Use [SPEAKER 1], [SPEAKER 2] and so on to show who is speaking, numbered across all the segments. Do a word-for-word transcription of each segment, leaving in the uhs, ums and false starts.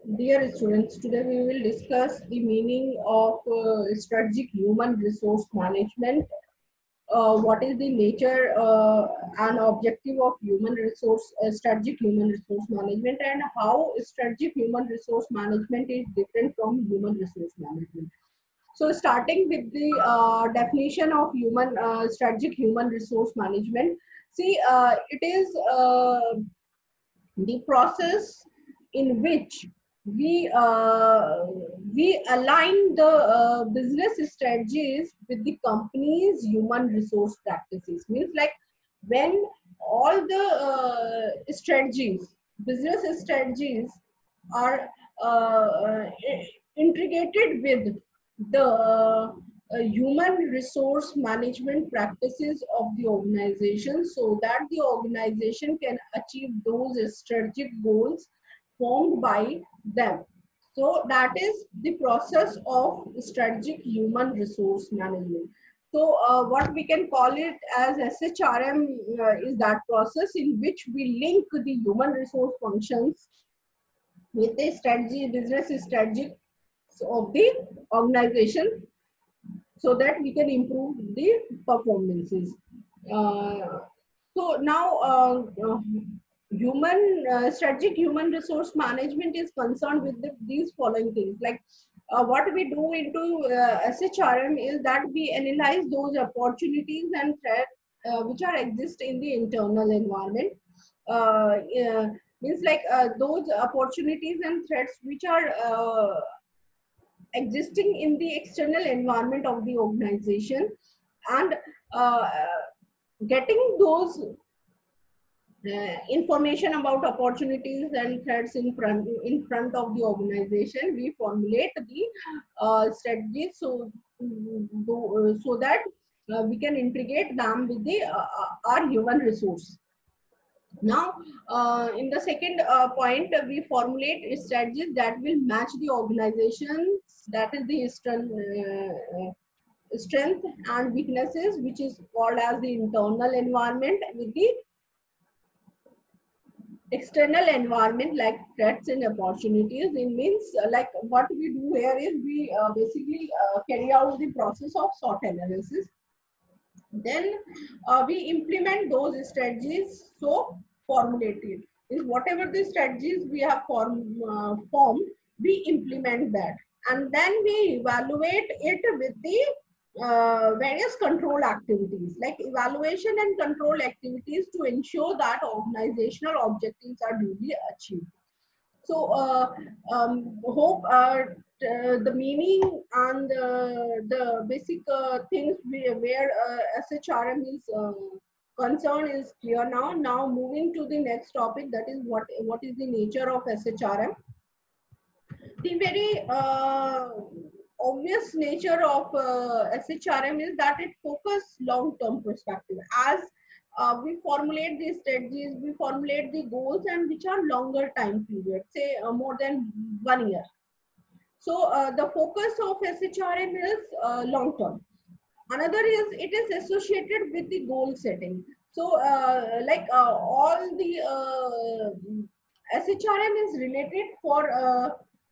[SPEAKER 1] Dear students, today we will discuss the meaning of uh, strategic human resource management. Uh, what is the nature uh, and objective of human resource, uh, strategic human resource management, and how strategic human resource management is different from human resource management. So, starting with the uh, definition of human uh, strategic human resource management. See, uh, it is uh, the process in which we uh, we align the uh, business strategies with the company's human resource practices. Means like when all the uh, strategies, business strategies are uh, uh, integrated with the uh, uh, human resource management practices of the organization, so that the organization can achieve those strategic goals formed by them. So that is the process of strategic human resource management. So uh, what we can call it as S H R M uh, is that process in which we link the human resource functions with the strategy, business strategy of the organization, so that we can improve the performances. Uh, so now, uh, uh, human uh, strategic human resource management is concerned with the, these following things. Like uh, what we do into uh, S H R M is that we analyze those opportunities and threats uh, which are exist in the internal environment. Uh, yeah, means like uh, those opportunities and threats which are uh, existing in the external environment of the organization, and uh, getting those uh, information about opportunities and threats in front in front of the organization, we formulate the uh, strategies, so mm, so that uh, we can integrate them with the uh, uh, our human resource. Now, uh, in the second uh, point, uh, we formulate strategies that will match the organizations, that is the strength, uh, uh, strength and weaknesses, which is called as the internal environment, with the external environment, like threats and opportunities. It means uh, like what we do here is we uh, basically uh, carry out the process of SWOT analysis. Then uh, we implement those strategies. So formulated is whatever the strategies we have form, uh, formed, we implement that, and then we evaluate it with the uh, various control activities, like evaluation and control activities, to ensure that organizational objectives are duly achieved. So uh, um, hope uh, t- the meaning and uh, the basic uh, things we, where uh, S H R M is uh, concerned is clear now. Now moving to the next topic, that is what what is the nature of S H R M. The very uh, obvious nature of uh, S H R M is that it focuses long-term perspective. As uh, we formulate these strategies, we formulate the goals, and which are longer time period, say uh, more than one year. So uh, the focus of S H R M is uh, long-term. Another is it is associated with the goal setting. So uh, like uh, all the uh, S H R M is related for uh,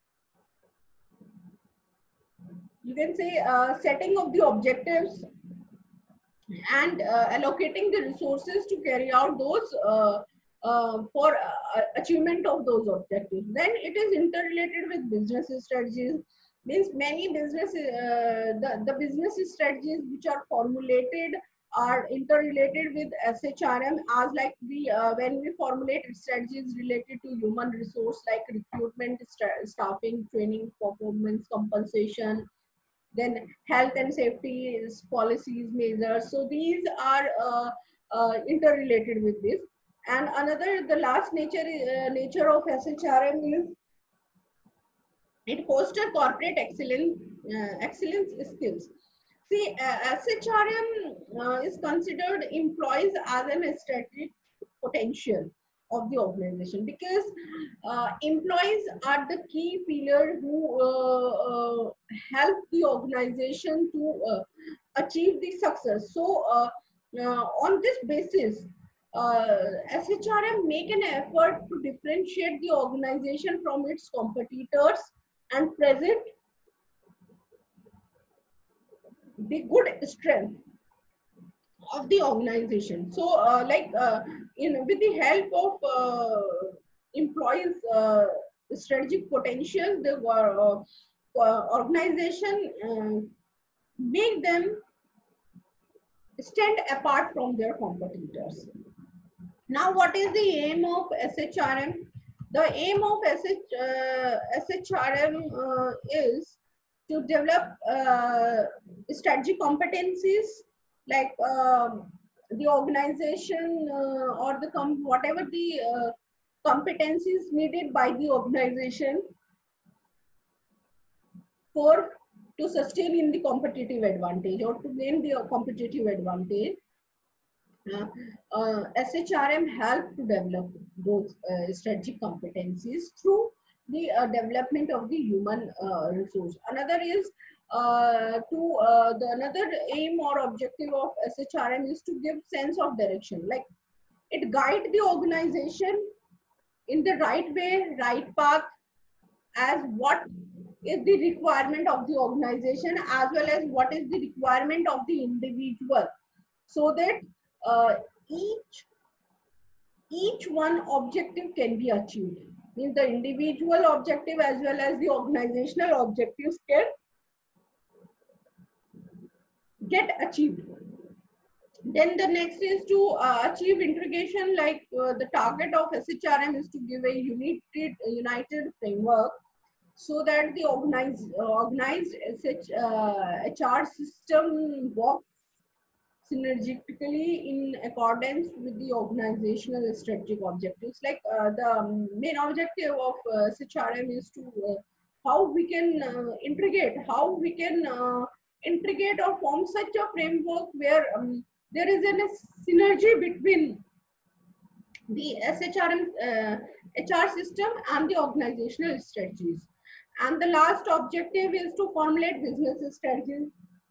[SPEAKER 1] you can say uh, setting of the objectives and uh, allocating the resources to carry out those uh, uh, for uh, achievement of those objectives. Then it is interrelated with business strategies. Means many business uh, the, the business strategies which are formulated are interrelated with S H R M, as like we uh, when we formulate strategies related to human resource, like recruitment, st- staffing, training, performance compensation, then health and safety policies, measures. So these are uh, uh, interrelated with this. And another, the last nature uh, nature of S H R M is it fosters corporate excellence, uh, excellence skills. See, uh, S H R M uh, is considered employees as an strategic potential of the organization, because uh, employees are the key pillar who uh, uh, help the organization to uh, achieve the success. So, uh, uh, on this basis, uh, S H R M make an effort to differentiate the organization from its competitors and present the good strength of the organization. So, uh, like uh, in with the help of uh, employees' uh, strategic potential, the uh, uh, organization uh, make them stand apart from their competitors. Now, what is the aim of S H R M? The aim of S H, uh, S H R M uh, is to develop uh, strategic competencies like um, the organization uh, or the com whatever the uh, competencies needed by the organization for to sustain in the competitive advantage or to gain the competitive advantage. Uh, uh, S H R M help to develop those uh, strategic competencies through the uh, development of the human uh, resource. Another is uh, to uh, the another aim or objective of S H R M is to give sense of direction. Like it guide the organization in the right way, right path, as what is the requirement of the organization as well as what is the requirement of the individual, so that uh, each each one objective can be achieved. Means the individual objective as well as the organizational objectives can get achieved. Then the next is to uh, achieve integration. Like uh, the target of S H R M is to give a united united framework so that the organized uh, organized S H, uh, H R system works synergistically in accordance with the organizational strategic objectives. Like uh, the main objective of uh, S H R M is to uh, how we can uh, integrate, how we can uh, integrate or form such a framework where um, there is a synergy between the S H R M uh, H R system and the organizational strategies. And the last objective is to formulate business strategies,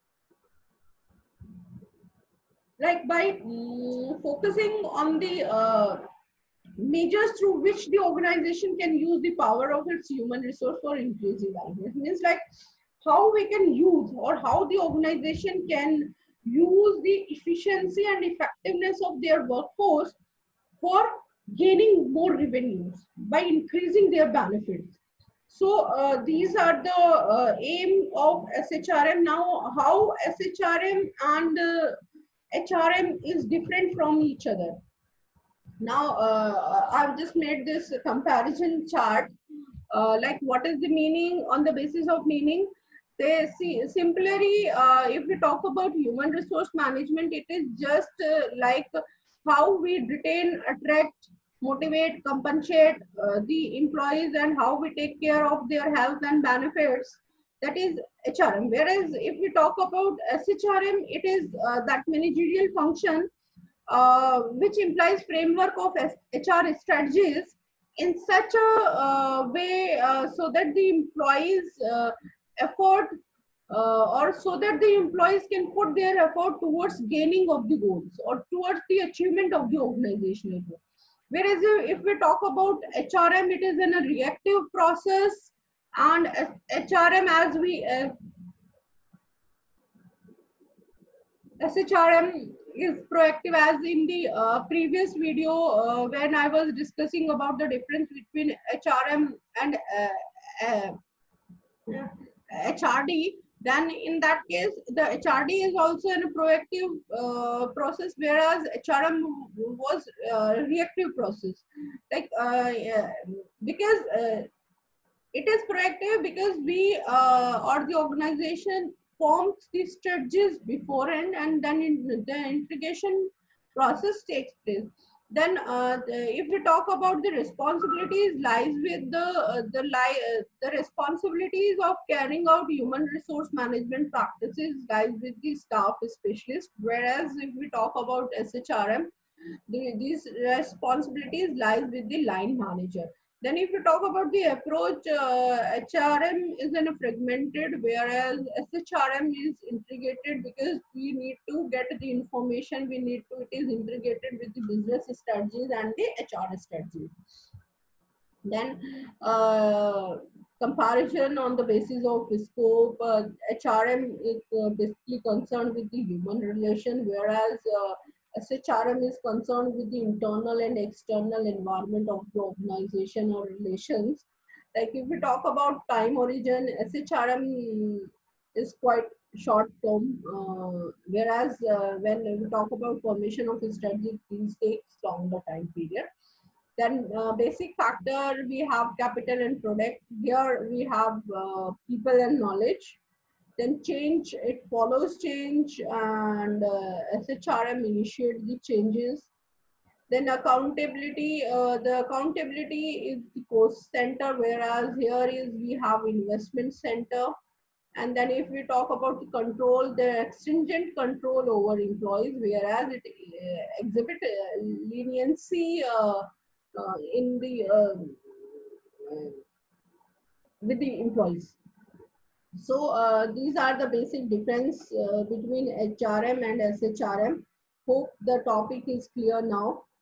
[SPEAKER 1] like by um, focusing on the uh, measures through which the organization can use the power of its human resource for increasing value. It means like how we can use or how the organization can use the efficiency and effectiveness of their workforce for gaining more revenues by increasing their benefits. So uh, these are the uh, aim of S H R M. Now, how S H R M and uh, H R M is different from each other. Now, uh, I've just made this comparison chart. Uh, like, what is the meaning on the basis of meaning? They see simply, uh, if we talk about human resource management, it is just uh, like how we retain, attract, motivate, compensate uh, the employees, and how we take care of their health and benefits. That is H R M. Whereas if we talk about S H R M, it is uh, that managerial function uh, which implies framework of H R strategies in such a uh, way uh, so that the employees uh, effort uh, or so that the employees can put their effort towards gaining of the goals or towards the achievement of the organizational goal. Whereas if we talk about H R M, it is in a reactive process, and H R M, as we uh, S H R M is proactive, as in the uh, previous video uh, when I was discussing about the difference between H R M and uh, uh, H R D. Then in that case, the H R D is also in a proactive uh, process, whereas H R M was uh, reactive process. Like uh, yeah, because uh, it is proactive because we uh, or the organization forms the strategies beforehand, and then in the integration process takes place. Then uh, the, if we talk about the responsibilities lies with the uh, the li uh, the responsibilities of carrying out human resource management practices lies with the staff specialist, whereas if we talk about S H R M, the, these responsibilities lies with the line manager. Then if you talk about the approach, uh, H R M is in a fragmented, whereas S H R M is integrated because we need to get the information, we need to, it is integrated with the business strategies and the H R strategies. Then uh, comparison on the basis of scope, uh, H R M is uh, basically concerned with the human relation, whereas uh, S H R M is concerned with the internal and external environment of the organization or relations. Like if we talk about time origin, S H R M is quite short term, uh, whereas uh, when we talk about formation of a strategy, these takes longer time period. Then uh, basic factor, we have capital and product. Here we have uh, people and knowledge. Then change, it follows change, and uh, S H R M initiates the changes. Then accountability, uh, the accountability is the cost center, whereas here is we have investment center. And then if we talk about the control, the stringent control over employees, whereas it uh, exhibit uh, leniency uh, uh, in the uh, uh, with the employees. So uh, these are the basic difference uh, between H R M and S H R M. Hope the topic is clear now.